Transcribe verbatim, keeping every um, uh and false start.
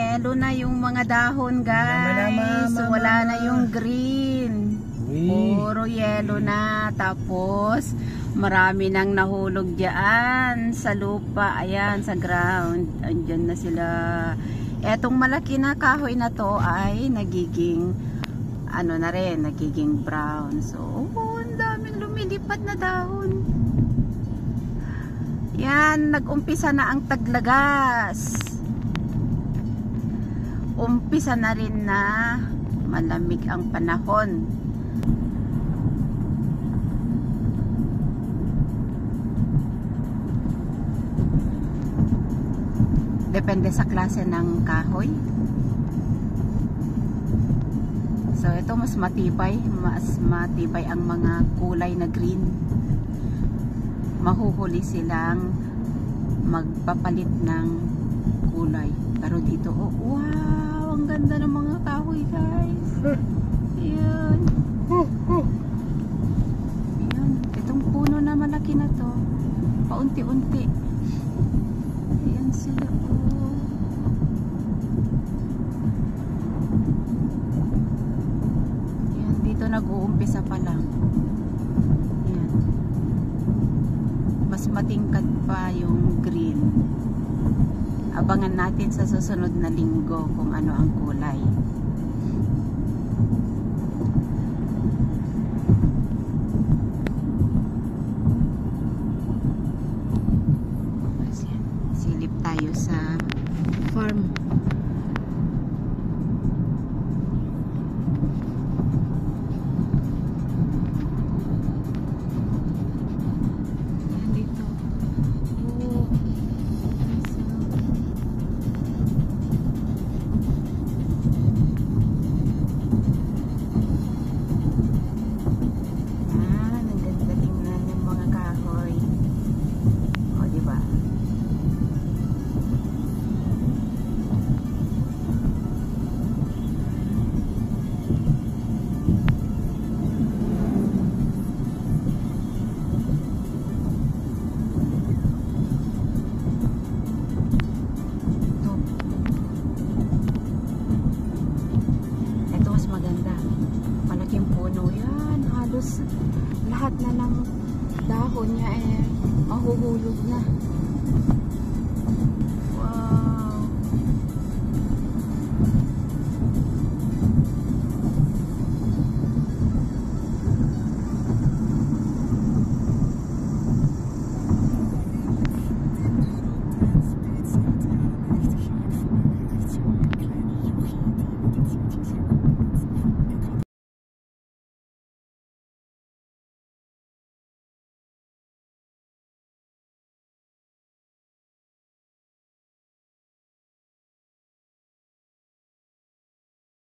yellow na yung mga dahon, guys. So, wala na yung green. Puro yellow na. Tapos, marami nang nahulog diyan sa lupa. Ayan, sa ground. Andyan na sila. Etong malaki na kahoy na to ay nagiging ano na rin, nagiging brown. So, oh, ang daming lumilipad na dahon. Yan, nag-umpisa na ang taglagas. Umpisa na rin na malamig ang panahon. Depende sa klase ng kahoy. So ito mas matibay, mas matibay ang mga kulay na green. Mahuhuli silang magpapalit ng kulay. Pero dito, oh, wow, ang ganda ng mga kahoy, guys. Ayan. Ayan, itong puno na malaki na to, paunti-unti. Ayan sila, oh. Ayan, dito nag-uumpisa pa lang. Ayan. Mas matingkad pa yung green. Abangan natin sa susunod na linggo kung ano ang kulay. Silip tayo sa farm. Lahat na ng dahon niya eh mahuhulog na.